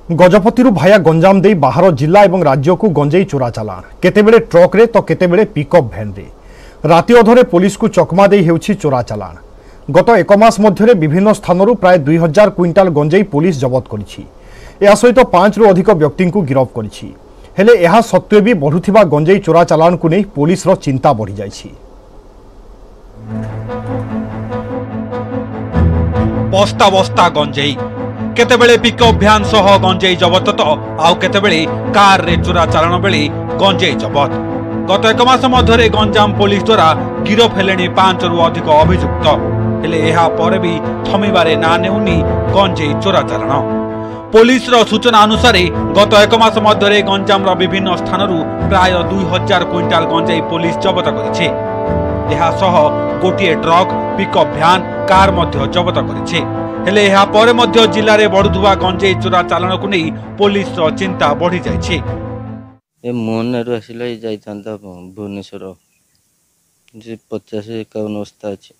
गजपति भाया गंजाम दे बाहर जिला और राज्य को गंजेई चोरा चालाण केतेबेले ट्रक रे तो केतेबेले पिकअप भैन रे राति अधरे पुलिस को चकमा दे हेउछि चोरा चालाण। गत एक मास मध्य विभिन्न स्थानरू प्राय 2000 क्विंटाल गंजेई पुलिस जबत करिछि। या सहित 5 रु अधिक व्यक्ति को गिरफ करिछि। हेले एहा सत्वे भी बढ़ुथिबा गंजेई चोरा चालाण को नहीं पुलिस रो चिंता बढ़ी जाइछि। बस्ता बस्ता गंजेई केतेबेले पिकअप भ्यान सह गंजेई जबत तो आउ केतेबेले कार रे चोरा चालाण बेले गंजेई जबत। गत एक मास मध्य गंजाम पुलिस द्वारा गिरफ हेलेनी 5 रु अधिक अभियुक्त। हेले एहा पर भी थमिबारे ना नेउनी गंजेई चोरा चालाण। पुलिस रो सूचना अनुसार गत एक मास मध्य गंजाम रो विभिन्न स्थानरू प्राय 2000 क्विंटाल गंजेई पुलिस जबत करिछि। एहा सह गोटिए ट्रक पिकअप भ्यान कार मध्य जबत करिछि। हेले एहा परे मध्य जिल्ला रे बढुथुवा गंजेई चोरा चालाण को नै पुलिस रो चिंता बढ़ी जाइछि। ए मोहनरु आसिला जाइतांता भुवनेश्वर जे 50-51 अवस्था अछि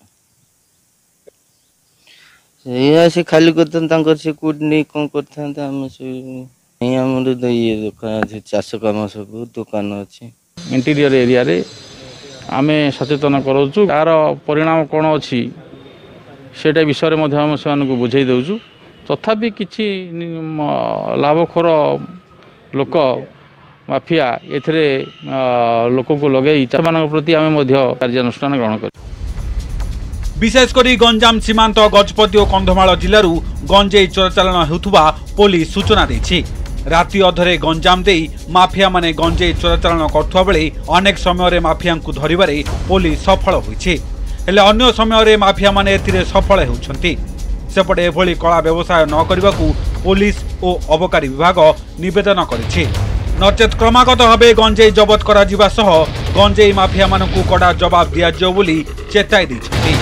से आसी खाली करतन तांकर से कोड नै कोन करथांता हम से नै हमर ये दुकान चाष काम सब दुकान अछि। इंटीरियर एरिया रे आमे सचेतन करूछु तार परिणाम कोन अछि सेटा विषय में हम से बुझाई दउछु। तथापि किछि लाभखोर लोक माफिया एथरे लोक को लगे मान प्रति आम कार्यानुष्ठान ग्रहण कर। विशेषकर गंजाम सीमांत गजपति और कंधमाल जिलूर गंजेई चोराचालाण हेउथुबा पुलिस सूचना देछि। राति अधरे गंजाम दे माफिया माने गंजेई चोराचालाण करथुवा बेले अनेक समय माफिया को धरिबारे पुलिस सफल होइछि। हेले अन्य समय माफिया माने एथिरे सफल हेउछन्ति। सेपटे एभली कला व्यवसाय न करबाकू पुलिस और अबकारी विभाग निवेदन करिछि। नचेत क्रमागत भावे गंजेई जबत करा जिबा सह गंजेई माफिया मानकू कड़ा जवाब दिया जाओ बोली चेताई दैछन्ति।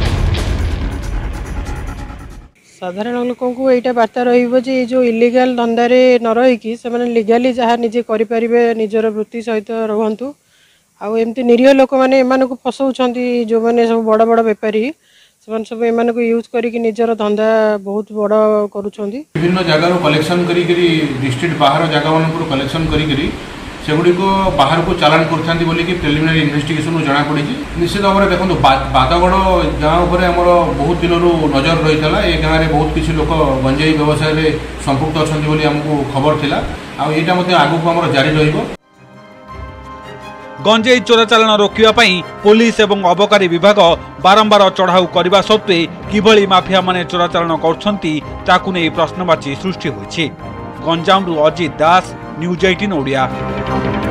साधारण लोकों को एटा वार्ता रहिबो जे जो इलीगल धंदारे न रही कि से माने लीगली जहाँ निजे करि परिबे निजर वृत्ति सहित रहंतु। आ एमती निरीह लोक माने एमान को फसौछन्ति जो माने सब बड़ बड़ व्यापारी सेमान सब एमान को यूज करी कि निजर धंदा बहुत बड़ करूछन्ति। विभिन्न जगह कलेक्शन करी डिस्ट्रिक्ट बाहर जगह मान कलेक्शन करी सेगुड़ी को बाहर को चालान करथांती बोली कि प्रिलिमिनरी इन्वेस्टिगेशन जना पड़ी। निश्चित भाव में देखो बादगड़ गाँव पर आमर बहुत दिन नजर रही है। ये गाँव में बहुत किसी लोक गंजेई व्यवसाय में संपुक्त अच्छा बोली आमको खबर थिला। आईटा आगू आम जारी रहिबो। गंजेई चोराचालाण रोकिबा पई पुलिस एवं अबकारी विभाग बारंबार चढ़ाऊ करने सत्वे किभली माफिया माने चोराचालाण करछन्ति ताकू नै प्रश्नवाची सृष्टि होइछि। गंजामरू अजित दास, न्यूज 18 ओडिया।